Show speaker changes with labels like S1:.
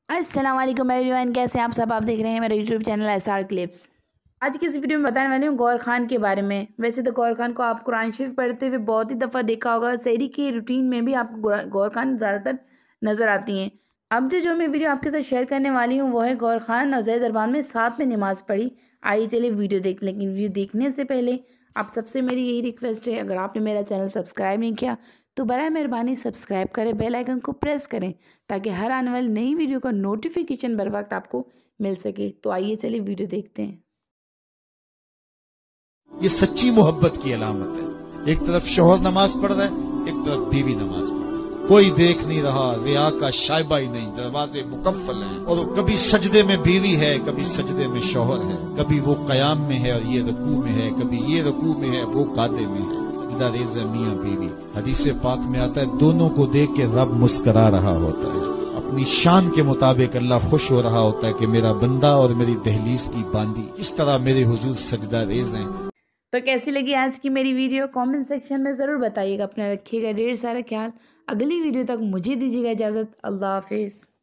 S1: अस्सलाम वालेकुम एवरीवन, कैसे हैं आप सब। आप देख रहे हैं मेरा यूट्यूब चैनल SR क्लिप्स। आज की इस वीडियो में बताने वाली हूँ गौर खान के बारे में। वैसे तो गौर खान को आप कुरान शरीफ पढ़ते हुए बहुत ही दफ़ा देखा होगा। सहरी की रूटीन में भी आपको गौर खान ज़्यादातर नज़र आती हैं। अब जो मैं वीडियो आपके साथ शेयर करने वाली हूँ वो है गौर खान और ज़ैद अरमान में साथ में नमाज़ पढ़ी। आइए चलिए वीडियो देख। लेकिन वीडियो देखने से पहले आप सबसे मेरी यही रिक्वेस्ट है, अगर आपने मेरा चैनल सब्सक्राइब नहीं किया तो बराए मेहरबानी सब्सक्राइब करें, बेल आइकन को प्रेस करें ताकि हर आने वाली नई वीडियो का नोटिफिकेशन बर वक्त आपको मिल सके। तो आइए चलिए वीडियो देखते हैं।
S2: ये सच्ची मोहब्बत की अलामत है। एक तरफ शोहर नमाज पढ़ रहा है, एक तरफ बीवी नमाज पढ़ रही है। कोई देख नहीं रहा, रिया का शायबा ही नहीं, दरवाजे मुकफ्फल हैं। और कभी सजदे में बीवी है, कभी सजदे में शोहर है, कभी वो कयाम में है और ये रकू में है, कभी ये रकू में है वो कादे में है। सजदा रेज़ मियां बीवी। हदीस पाक में आता है दोनों को देख के रब मुस्करा रहा होता है। अपनी शान के मुताबिक अल्लाह खुश हो रहा होता है कि मेरा बंदा और मेरी दहलीज की बांदी इस तरह मेरे हुजूर सजदा रेज़ हैं।
S1: तो कैसी लगी आज की मेरी वीडियो कमेंट सेक्शन में ज़रूर बताइएगा। अपना रखिएगा ढेर सारा ख्याल। अगली वीडियो तक मुझे दीजिएगा इजाज़त। अल्लाह हाफिज़।